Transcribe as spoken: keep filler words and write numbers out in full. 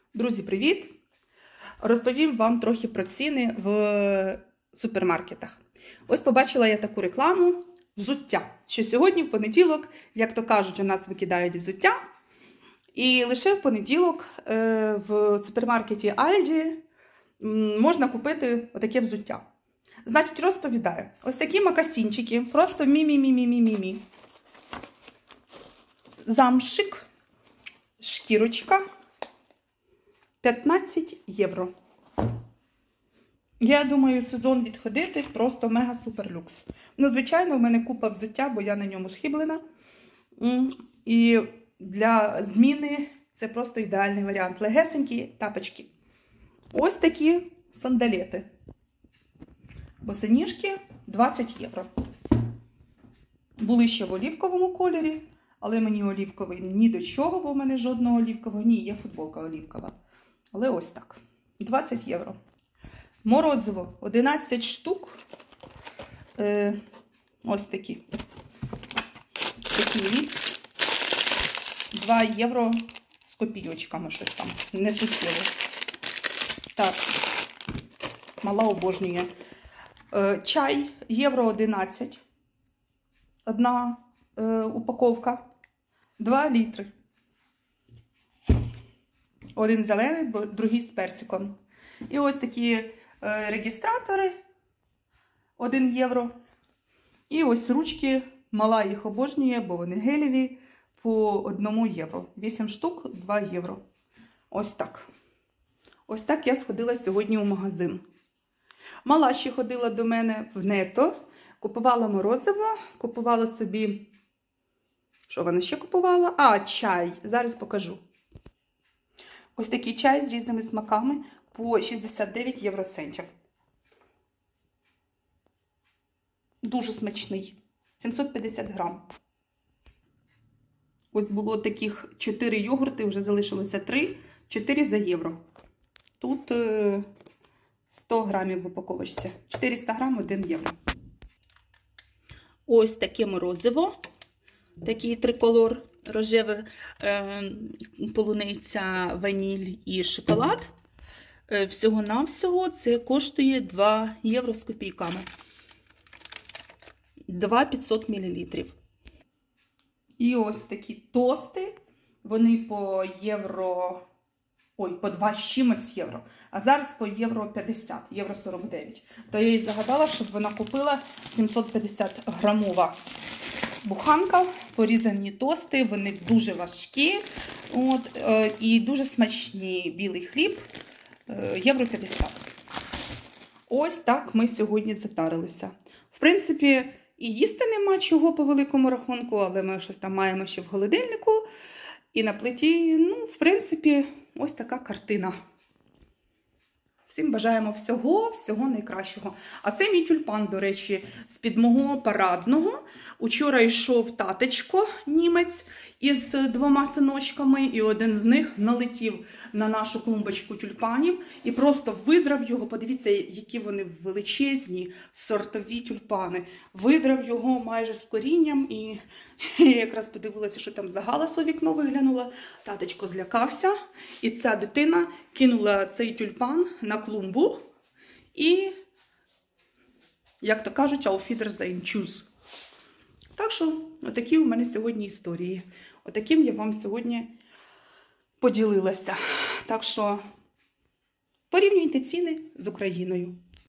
Друзі, привіт! Розповім вам трохи про ціни в супермаркетах. Ось побачила я таку рекламу взуття, що сьогодні в понеділок, як то кажуть, у нас викидають взуття. І лише в понеділок в супермаркеті Альді можна купити отаке взуття. Значить, розповідаю. Ось такі макасінчики, просто мі-мі-мі-мі-мі-мі. Замшик, шкірочка. п'ятнадцять євро. Я думаю, сезон відходити просто мега-супер-люкс. Ну, звичайно, в мене купа взуття, бо я на ньому схиблена. І для зміни це просто ідеальний варіант. Легесенькі тапочки. Ось такі сандалети. Босоніжки двадцять євро. Були ще в олівковому кольорі, але мені олівковий ні до чого, бо в мене жодного олівкового. Ні, є футболка олівкова. Але ось так. двадцять євро. Морозиво. одинадцять штук. Е, ось такі. Такий рід. два євро з копійочками щось там. Не суттєво. Так. Мала обожнює. Е, чай. Євро одинадцять. Одна е, упаковка. два літри. Один зелений, другий з персиком. І ось такі е, регістратори. один євро. І ось ручки. Мала їх обожнює, бо вони гелеві. По одному євро. вісім штук, два євро. Ось так. Ось так я сходила сьогодні у магазин. Мала ще ходила до мене в Нето. Купувала морозиво. Купувала собі... Що вона ще купувала? А, чай. Зараз покажу. Ось такий чай з різними смаками по шістдесят дев'ять євроцентів. Дуже смачний. сімсот п'ятдесят грам. Ось було таких чотири йогурти, вже залишилося три. чотири за євро. Тут сто грамів в упаковочці. чотириста грам, один євро. Ось таке морозиво. Такий триколор. Рожеве, е, полуниця, ваніль і шоколад. Е, всього-навсього це коштує два євро з копійками. два п'ятсот мілілітрів. І ось такі тости. Вони по євро... Ой, по два з чимось євро. А зараз по євро п'ятдесят, євро сорок дев'ять. То я їй загадала, щоб вона купила сімсот п'ятдесят грамова буханка, порізані тости, вони дуже важкі, от, е, і дуже смачні. Білий хліб, е, євро п'ятдесят. Ось так ми сьогодні затарилися. В принципі, і їсти нема чого по великому рахунку, але ми щось там маємо ще в холодильнику. І на плиті, ну, в принципі, ось така картина. Всім бажаємо всього, всього найкращого. А це мій тюльпан, до речі, з-під мого парадного. Учора йшов татечко, німець, із двома синочками, і один з них налетів на нашу клумбочку тюльпанів і просто видрав його. Подивіться, які вони величезні, сортові тюльпани. Видрав його майже з корінням, і я якраз подивилася, що там за галас у вікно виглянула. Татечко злякався, і ця дитина кинула цей тюльпан на клумбу і, як то кажуть, auf Wiedersehen, tschüss. Так що, отакі у мене сьогодні історії. Отаким я вам сьогодні поділилася. Так що, порівнюйте ціни з Україною.